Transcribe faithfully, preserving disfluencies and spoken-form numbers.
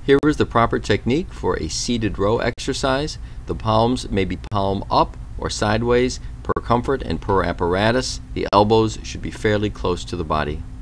Here is the proper technique for a seated row exercise. The palms may be palm up or sideways per comfort and per apparatus. The elbows should be fairly close to the body.